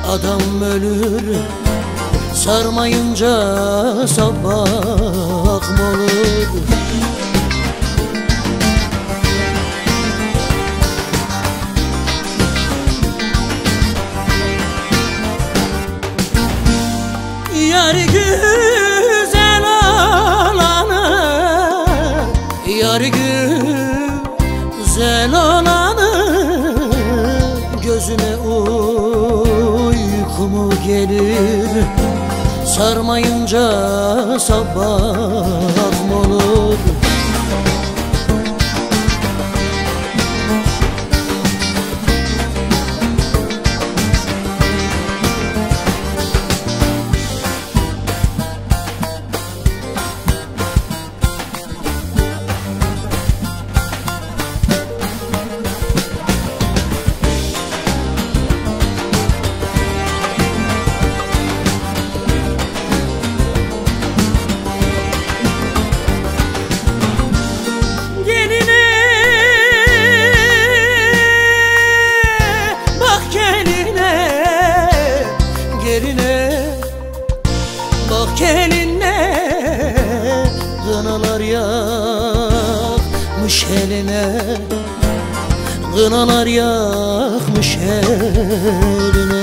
adam ölür, sarmayınca sabah mı olur? Yarı güzel olanı, yarı güzel olanı, gözüne uyku mu gelir, sarmayınca sabah mı olur? Bak geline, kınalar yakmış eline, kınalar yakmış eline.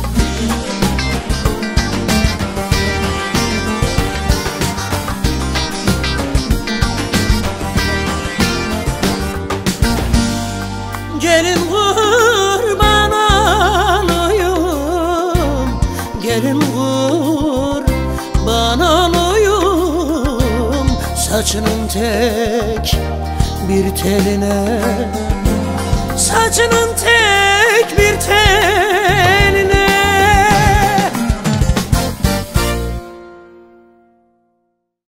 Gelin kurban olayım, gelin kurban olayım, saçının tek bir teline, saçının tek bir teline.